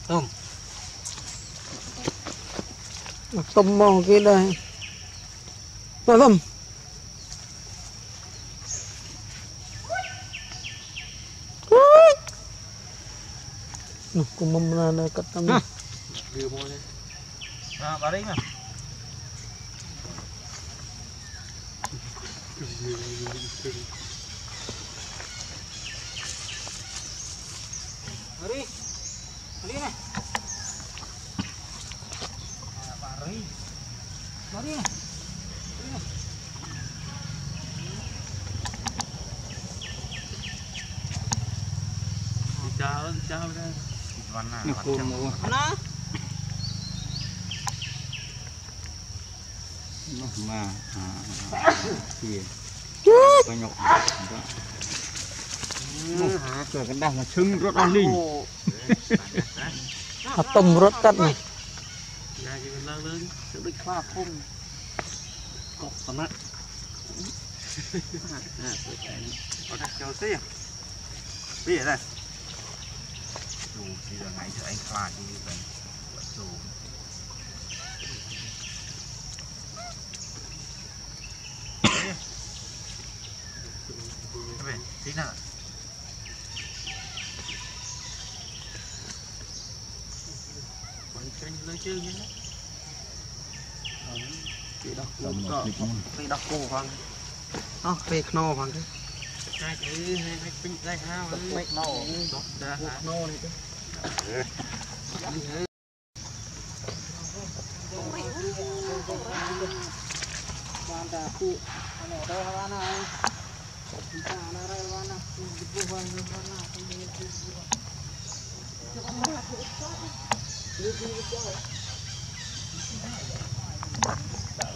Tôm. Tôm màu kia đây. Tôm. Cùng mâm là cắt tôm. Đưa mua đi. À, bà đi mà. Bà đi. Bà đi này. Bà đi. Bà đi này. Chào đây. Văn nào nó mà kìa có nhọc trời cái đằng là trứng rất ăn đi tôm rất cắt này lớn sẽ bị khoa không cột tầm á có đặt cho xí biết vậy đây dù chỉ là ngày cho anh khoa như vậy dù về tí nào quay kênh lấy chơi nhé tí đọc cô vâng về kno vâng thế hai cái hai pin đây ha mấy kno kno này chứ quan ta phụ nó đây là này chúng ta nó đây là này phụ vâng vâng nào không biết gì cho con